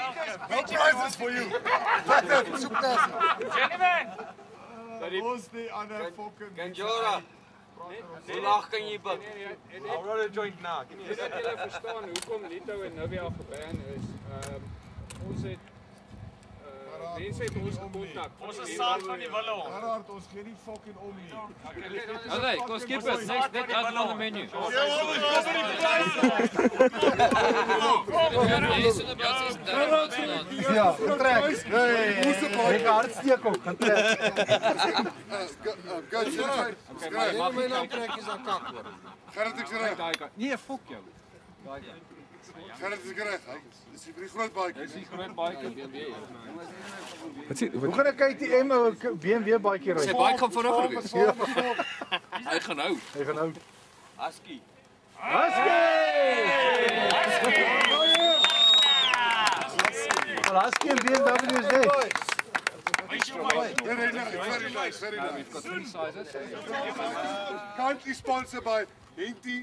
No prizes for you. Gentlemen! Ons die ander fucking... Kanjora, hoe laag kan jy buk? I'll roll a joint now. Voordat julle verstaan hoekom Lito en Nubia geban is, ons het mense het ons gekontak. Ons is saam van die wille om. Gerard, ons gee nie fucking om nie. Okay, kom skip it. Next item on the menu. Ja, trek. Moes ek hartsteek ook, gaan trek. Good, Gerard. My naam trek is aan kak hoor. Gerard, ek sê reg. Nee, fok jou. Gerard is reg. Dis die vir die groot baadjie. Dis die groot baadjie. Hoe gaan ek KTM BMW baadjie ry? Sy baadjie gaan vinniger wees. Hy gaan hou. Hy gaan hou. Husky. Husky en BMW is dit. Very nice. We've got 3 sizes. Kindly sponsored by Henty.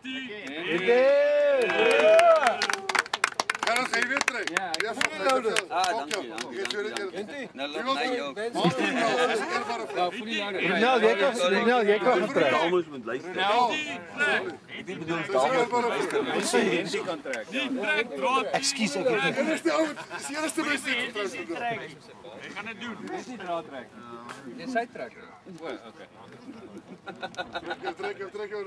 Gerard, ga je weer terug? Ja, Ja, dankie. Nou loop na jou. Nou, jy kan gaan trek. Almoes moet luister. Die bedoel Ons sê Henty kan trek. Ekskuus ek het Dit is die ou, dis die eerste beste trek. Jy gaan dit doen. Dis nie draad trek. Dis sy trek. O, okay. Trek jou.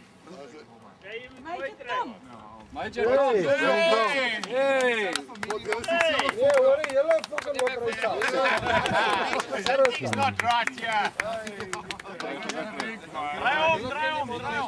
My job. Hey. It's not right here. Draai om.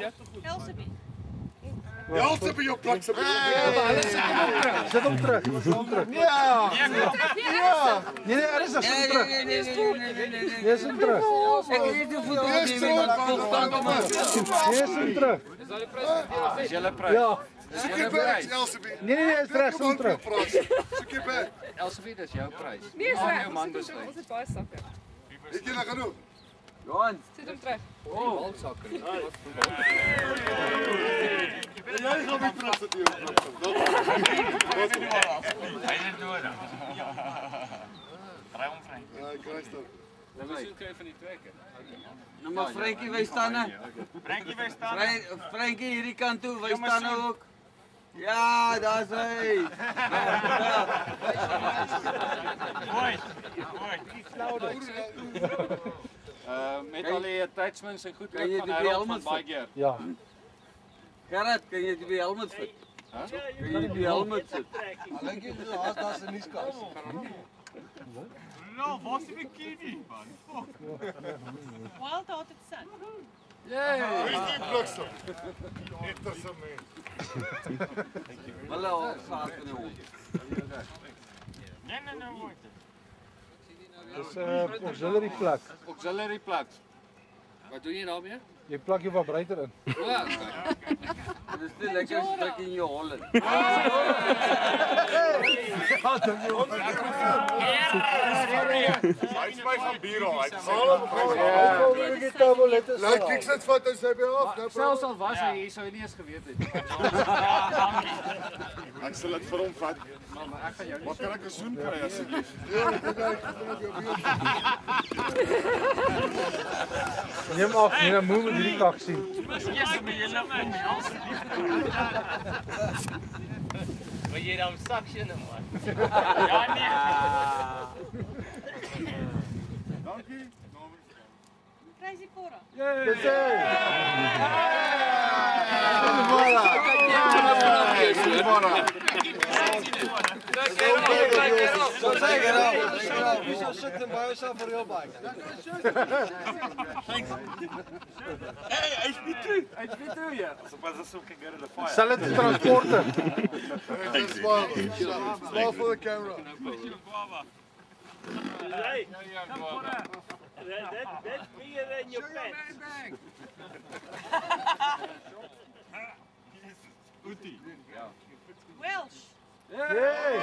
Jy haal op jou plek se. Sit hom terug. Ja. Nee, er is nog terug. Dis hom terug. Ek het die voet op die Dis hom terug. Dis julle prys. Ja. Soek jy back, Elsie. Nee, is reg, hom terug. Soek jy back. Elsie, dis jou prys. Nee, is Aan reg. jou man besluit. Ons het baie sakke. Het jy nou genoeg? Johan, Sit hom terug. Oh, balsakke. Jy gaan weer terug sit hier. Hy is nodig. Draai om Frank. Ja, Christel. Dan moet jy kry van die trekker. nou maar Frankie, wij staan nou. Frankie, wij staan. Frankie, hierdie kant toe, wij staan nou ook. Ja, daar is hy. Mooi. Met al die attachments en goed Kan jy van die Harold helmet van baie keer. Ja. Gerard, kan jy die helmet fit? Kan jy die helmet fit? Dink jy daar's 'n nuuskas? Nou, waar is die bikini, man? Wild hearted son. Wie is die bliksem? Interessant. Hulle al saak in die hond. Nee, mooi. Dis 'n auxiliary plug. Auxiliary plugs. Wat doen jy daarmee? Jy plak jou vibrator in. Ja, okay. Dit is nie lekker stuk in jou Holland. Hy spyt van bier al. Hy sê Laat ek sit vat hy sy by af. Nou Selfs al was hy hier, sou hy nie eens geweet het. ek sal dit vir hom vat. Maar ek gaan jou nie. Wat kan ek 'n soen kry asseblief? Neem af, nee, dan moet met hierdie kak sien. Wil jy dan suction man? Ja nee. Dankie. Crazy Cora. Dis hy. Voilà. Wieso sit jy by jouself vir jou bike? Hy's nie toe, ja. Suppose so can go to the fire. Sal dit transporte. Smile for the camera. Hey, that's bigger than your pants. Welsh. Hey.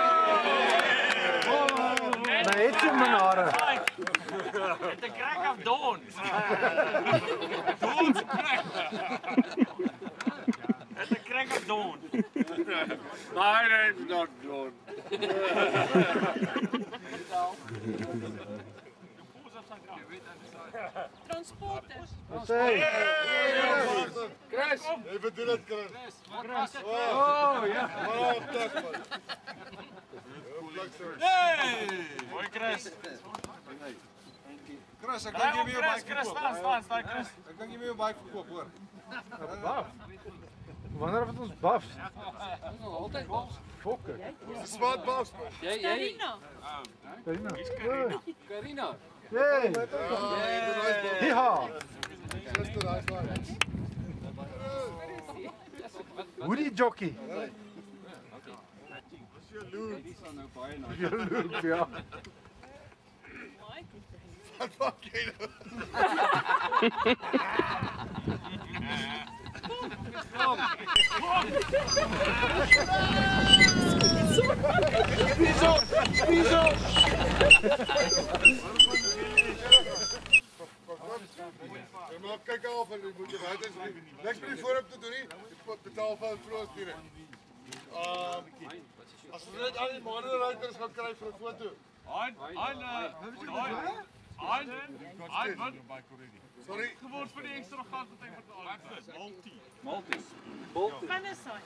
Nou het jy my hare. It's a crack of dawn. Dawn's crack. It's a crack of dawn. Mine is not good. Transporters. Wat sê jy? Chris. Even doen het, Chris. Oh, ja. Oh, plak, man. Plak, sorry. Mooi Chris. Chris, ek dink jy weer baie Chris, staan Chris. Ek dink jy weer baie verkoop, hoor. Baf. Wanneer het ons bafs? Altyd bafs. Fokke. Dis swart bas, man. Carina. Karina. Karina. Hey. Hiha. Sister, daai is waar. Hoe die jockey? Dis jou loop. Die sal nou baie na. Jou loop, ja. Wat maak jy nou? Jy maak kyk af en jy moet jy weet niks met die voorop te doen nie. Jy betaal vir vloersturing. As jy net al die moderators gaan kry vir 'n foto. Sorry. Geword vir die ekstra geld wat hy betaal. Malties. Vanessa.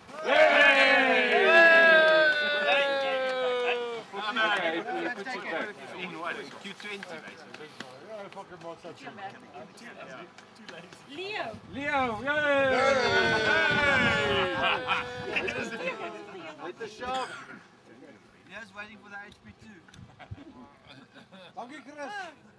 Leo. Leo, yay! Met 'n sharp. Yes, waiting for the HP2. Dankie Chris.